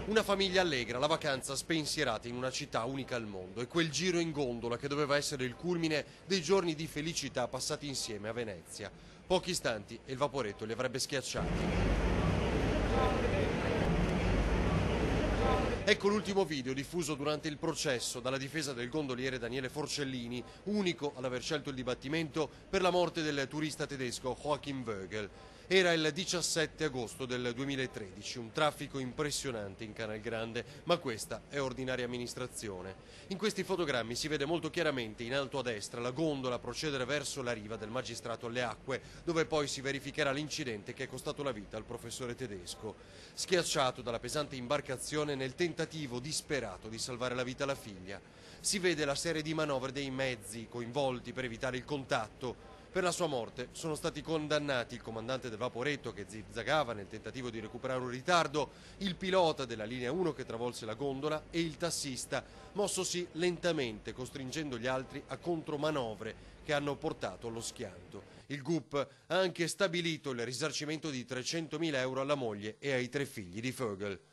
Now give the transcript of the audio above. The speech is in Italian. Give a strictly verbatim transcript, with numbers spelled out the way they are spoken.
Una famiglia allegra, la vacanza spensierata in una città unica al mondo e quel giro in gondola che doveva essere il culmine dei giorni di felicità passati insieme a Venezia. Pochi istanti e il vaporetto li avrebbe schiacciati. Ecco l'ultimo video diffuso durante il processo dalla difesa del gondoliere Daniele Forcellini, unico ad aver scelto il dibattimento per la morte del turista tedesco Joachim Vögel. Era il diciassette agosto del duemilatredici, un traffico impressionante in Canal Grande, ma questa è ordinaria amministrazione. In questi fotogrammi si vede molto chiaramente in alto a destra la gondola procedere verso la riva del magistrato alle acque, dove poi si verificherà l'incidente che è costato la vita al professore tedesco. Schiacciato dalla pesante imbarcazione nel tentativo disperato di salvare la vita alla figlia. Si vede la serie di manovre dei mezzi coinvolti per evitare il contatto. Per la sua morte sono stati condannati il comandante del vaporetto che zigzagava nel tentativo di recuperare un ritardo, il pilota della linea uno che travolse la gondola e il tassista, mossosi lentamente costringendo gli altri a contromanovre che hanno portato allo schianto. Il G U P ha anche stabilito il risarcimento di trecentomila euro alla moglie e ai tre figli di Vögel.